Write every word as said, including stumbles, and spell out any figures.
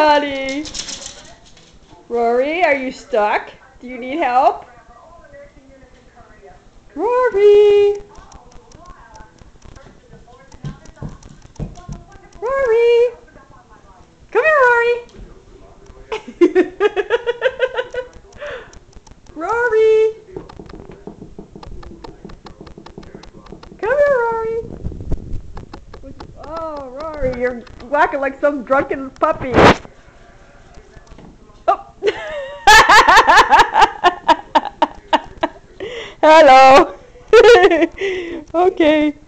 honey. Rory, are you stuck? Do you need help? Rory. Rory. Come here, Rory. Rory. Come here, Rory. Oh, Rory, you're walking like some drunken puppy. Oh. Hello. Okay.